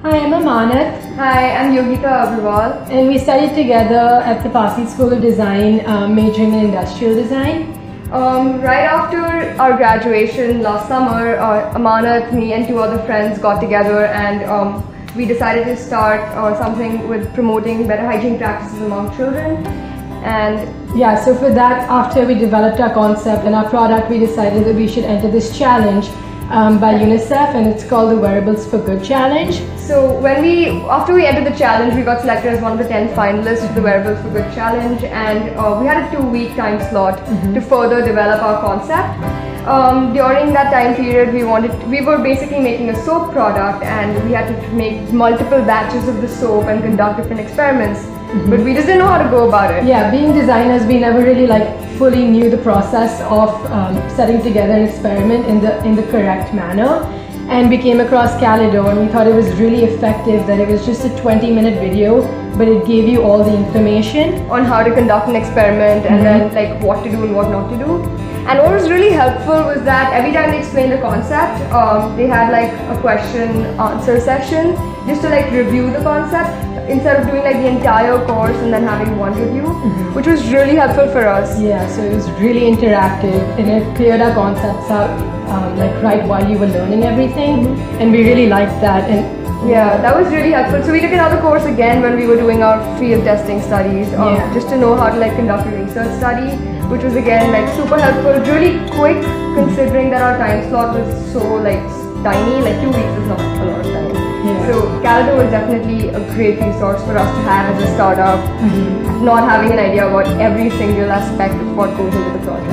Hi, I'm Amanat. Hi, I'm Yogita Agrawal. And we studied together at the Parsi School of Design, majoring in industrial design. Right after our graduation last summer, Amanat, me and two other friends got together and we decided to start something with promoting better hygiene practices among children. And yeah, so for that, after we developed our concept and our product, we decided that we should enter this challenge by UNICEF, and it's called the Wearables for Good Challenge. So after we entered the challenge, we got selected as one of the 10 finalists for the Wearables for Good Challenge, and we had a 2-week time slot to further develop our concept. During that time period, we were basically making a soap product, and we had to make multiple batches of the soap and conduct different experiments. But we just didn't know how to go about it. Yeah, being designers, we never really fully knew the process of setting together an experiment in the correct manner. And we came across Calido, and we thought it was really effective, that it was just a 20-minute video, but it gave you all the information on how to conduct an experiment and then what to do and what not to do. And what was really helpful was that every time they explained the concept, they had a question answer session just to review the concept instead of doing the entire course and then having one review, which was really helpful for us. Yeah, so it was really interactive, and it cleared our concepts out right while you were learning everything, and we really liked that. And yeah, that was really helpful. So we took another course again when we were doing our field testing studies, just to know how to conduct a research study, which was again super helpful, really quick considering that our time slot was so tiny. 2 weeks is not a lot of time. Yeah. So Calido was definitely a great resource for us to have as a startup, not having an idea about every single aspect of what goes into the project.